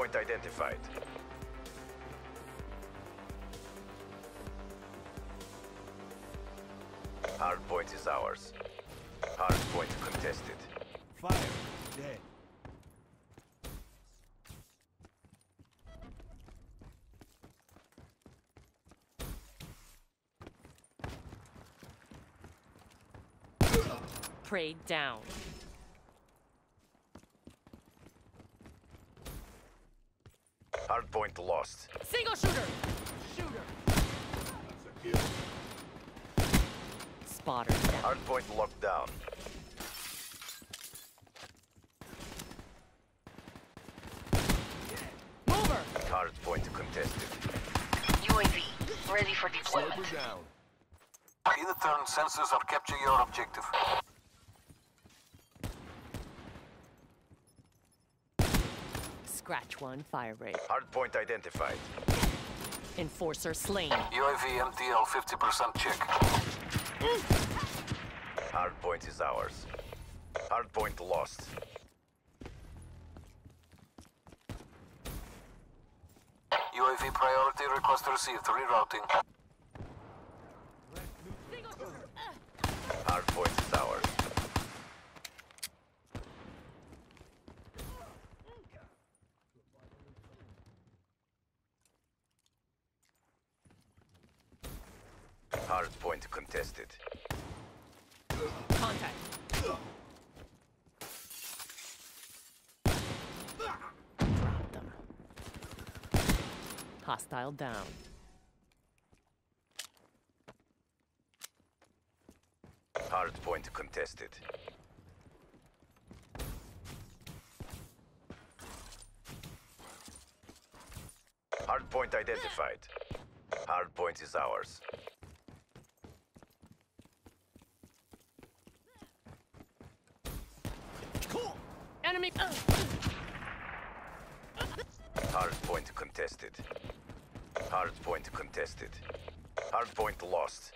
Hardpoint identified. Hardpoint is ours. Hardpoint contested. Fire. Dead. Prey down. Hardpoint lost. Single shooter! Shooter! That's a kill. Spotter down. Hardpoint locked down. Mover! Hardpoint contested. UAV, ready for deployment. Sniper down. In the turn, sensors are capturing your objective. Scratch one, fire rate. Hardpoint identified. Enforcer slain. UAV MTL 50% check. Hardpoint is ours. Hardpoint lost. UAV priority request received. Rerouting. Hardpoint is ours. Hardpoint contested. Contact. Drop them. Hostile down. Hardpoint contested. Hardpoint identified. Hardpoint is ours. Enemy. Hardpoint contested. Hardpoint contested. Hardpoint lost.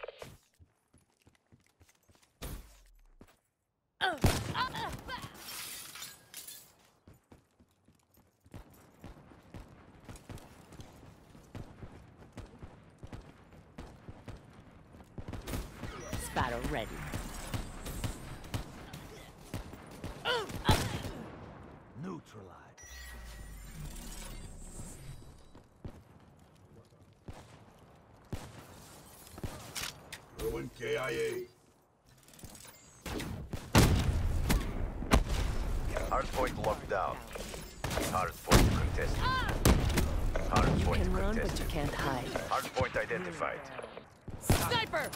Spatter ready. Neutralized. Throwing KIA. Hardpoint locked down. Hardpoint contested. You Hardpoint can run, but contested. you can't hide. Hardpoint identified. Sniper!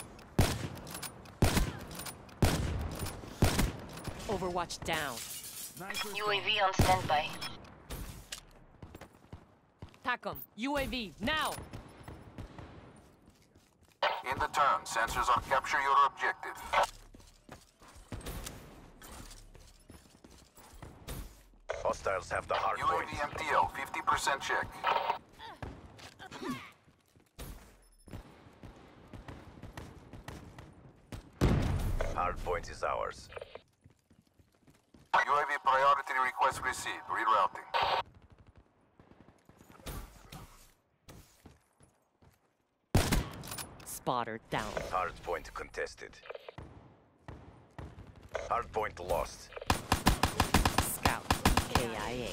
Overwatch down. Sniper UAV on standby. Pack 'em. UAV, now! In the turn, sensors are capturing your objective. Hostiles have the hardpoint. UAV MTL 50% check. Hardpoint is ours. UAV priority request received. Rerouting. Spotter down. Hardpoint contested. Hardpoint lost. Scout. KIA.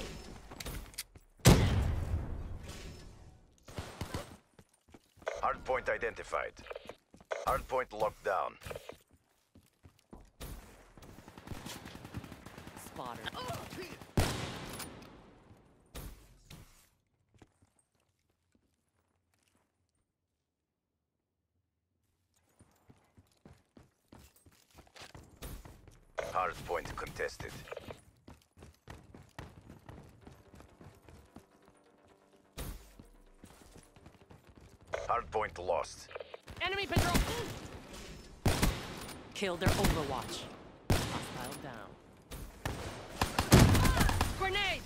Hardpoint identified. Hardpoint locked down. Spotter. Hardpoint contested. Hardpoint lost. Enemy patrol! Kill their Overwatch. Hostile down. Grenade!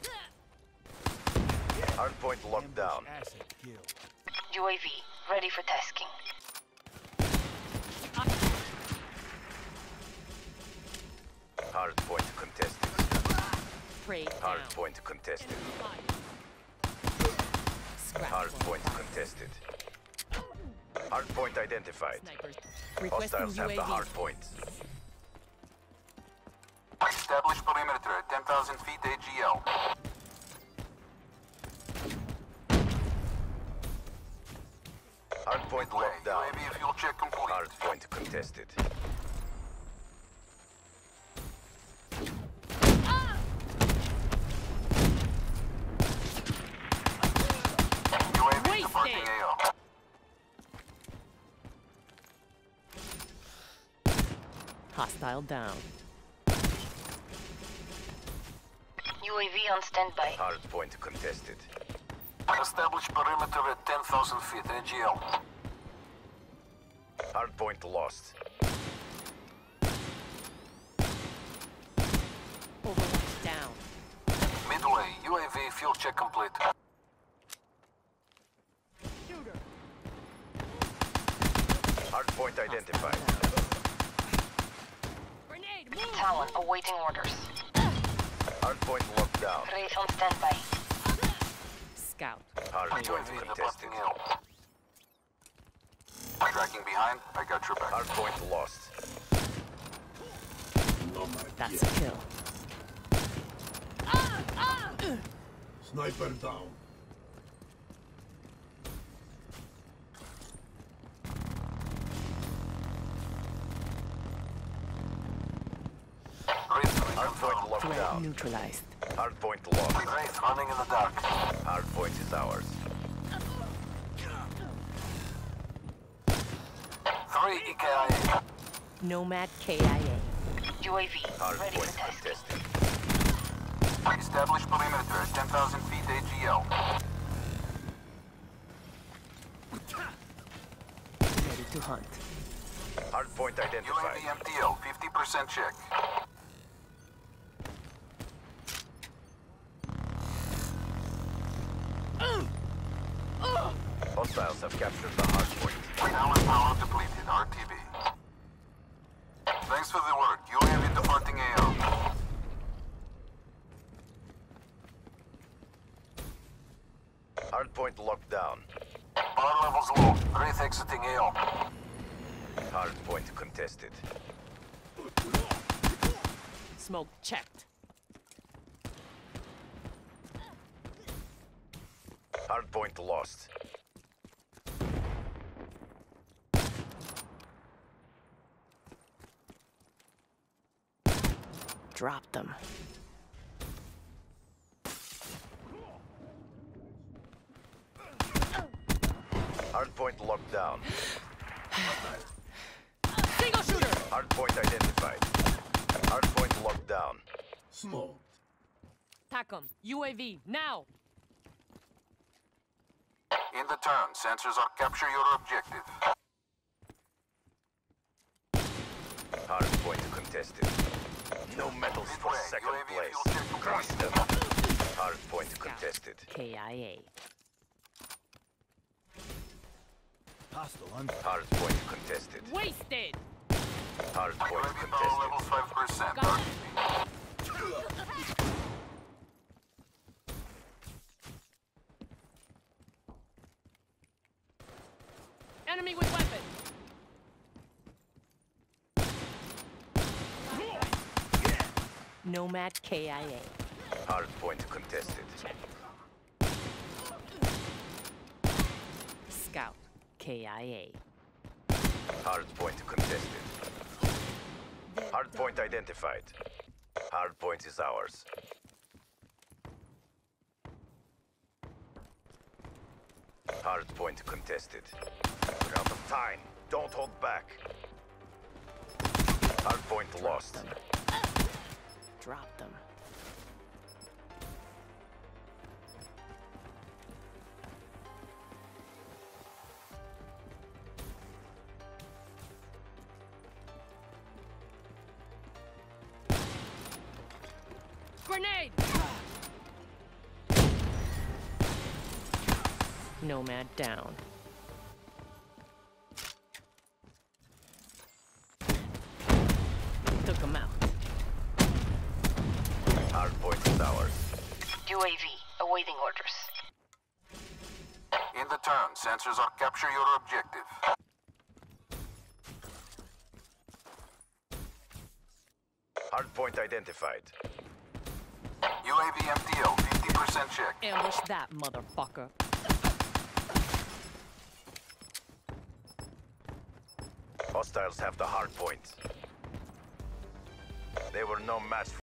Hardpoint locked down. Asset kill. UAV, ready for tasking. Hardpoint contested. Prey down. Hardpoint contested. Enemy spotted. Hard point contested. Hard point identified. Snipers. Requesting Hostiles have the UAV. hard points. Establish perimeter at 10,000 feet AGL. Hard point Midway, locked down. UAV fuel check complete. Hard point contested. UAV Wasted. departing AO. Hostile down. UAV on standby. Hard point contested. Establish perimeter at 10,000 feet AGL. Hard point lost. Overwatch down. Midway, UAV fuel check complete. Hard point identified. Grenade, move! Talon awaiting orders. Hard point locked down. Wraith on standby. Scout. Hard point UAV contested. departing AO. Tracking behind, I got your back. Hard point lost. That's a kill. Sniper down. Wraith Hard point locked Threat down. neutralized. Hard point lost. Wraith running in the dark. Hard point is ours. 3 EKIA. Nomad KIA. UAV Hard ready point for tasking. contested. Establish perimeter at 10,000 feet AGL. Ready to hunt. Hard point identified. UAV MTL, 50% check. Hostiles have captured the hard point. Talon power depleted, RTB. Thanks for the work. UAV departing AO. Hard point locked down. Power levels low. Wraith exiting AO. Hard point contested. Smoke checked. Hard point lost. Drop them. Hard point locked down. Single shooter! Hard point identified. Hard point locked down. Smoked. TACOM. UAV, now! In the turn, sensors are capture your objective. Hard point contested. No medals for Midway, second UAV place. fuel check Crush complete. them. Hard point contested. KIA. Hostile on. Hard point contested. Wasted! Hard point UAV power level contested. 5%. Got RTB. Enemy with weapon! Nomad KIA. Hard point contested. Scout. KIA. Hard point contested. Hard point identified. Hard point is ours. Hard point contested. We're out of time. Don't hold back. Hard point lost. Drop them. Grenade! Nomad down. Took him out. Hard point is ours. UAV awaiting orders. In the turn, sensors are capture your objective. Hardpoint identified. UAV MTL, 50% check. Ambush that motherfucker. Hostiles have the hardpoint. They were no match